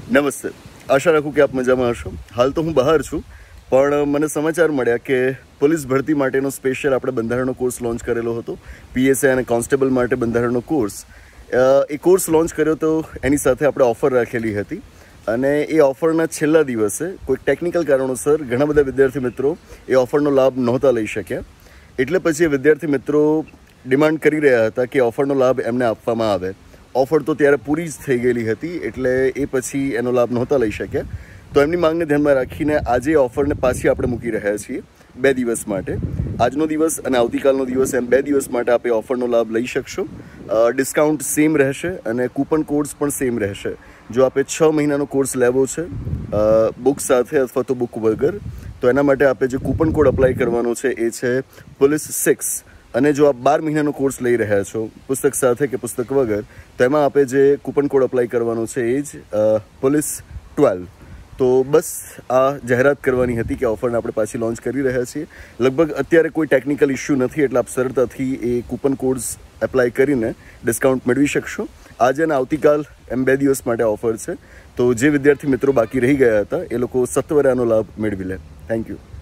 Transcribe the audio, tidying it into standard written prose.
નમસ્તે, આશા રાખું કે આપ મજામાં હશો. હાલ તો હું બહાર છું, પણ મને સમાચાર મળ્યા કે પોલીસ ભરતી માટેનો સ્પેશિયલ આપણે બંધારણનો કોર્સ લોન્ચ કરેલો હતો. પીએસઆઈ અને કોન્સ્ટેબલ માટે બંધારણનો કોર્સ. એ કોર્સ લોન્ચ કર્યો તો એની સાથે આપણે ઓફર રાખેલી હતી, અને એ ઓફરના છેલ્લા દિવસે કોઈક ટેકનિકલ કારણોસર ઘણા બધા વિદ્યાર્થી મિત્રો એ ઓફરનો લાભ નહોતા લઈ શક્યા. એટલે પછી એ વિદ્યાર્થી મિત્રો ડિમાન્ડ કરી રહ્યા હતા કે ઓફરનો લાભ એમને આપવામાં આવે. ઓફર તો ત્યારે પૂરી જ થઈ ગયેલી હતી, એટલે એ પછી એનો લાભ નહોતા લઈ શક્યા. તો એમની માંગને ધ્યાનમાં રાખીને આજે ઓફરને પાછી આપણે મૂકી રહ્યા છીએ 2 દિવસ માટે. આજનો દિવસ અને આવતીકાલનો દિવસ, એમ 2 દિવસ માટે આપ એ ઓફરનો લાભ લઈ શકશો. ડિસ્કાઉન્ટ સેમ રહેશે અને કૂપન કોડ્સ પણ સેમ રહેશે. જો આપે 6 મહિનાનો કોર્સ લેવો છે બુક સાથે અથવા તો બુક વગર, તો એના માટે આપે જે કૂપન કોડ અપ્લાય કરવાનો છે એ છે પોલીસ 6. અને જો આપ 12 મહિનાનો કોર્સ લઈ રહ્યા છો પુસ્તક સાથે કે પુસ્તક વગર, તો એમાં આપે જે કૂપન કોડ અપ્લાય કરવાનો છે એ જ પોલીસ 12. તો બસ આ જાહેરાત કરવાની હતી કે ઓફરને આપણે પાછી લોન્ચ કરી રહ્યા છીએ. લગભગ અત્યારે કોઈ ટેકનિકલ ઇસ્યુ નથી, એટલે આપ સરળતાથી એ કૂપન કોડ્સ એપ્લાય કરીને ડિસ્કાઉન્ટ મેળવી શકશો. આજે અને આવતીકાલ એમ 2 દિવસ માટે ઓફર છે. તો જે વિદ્યાર્થી મિત્રો બાકી રહી ગયા હતા એ લોકો સત્વરે આનો લાભ મેળવી લે. Thank you.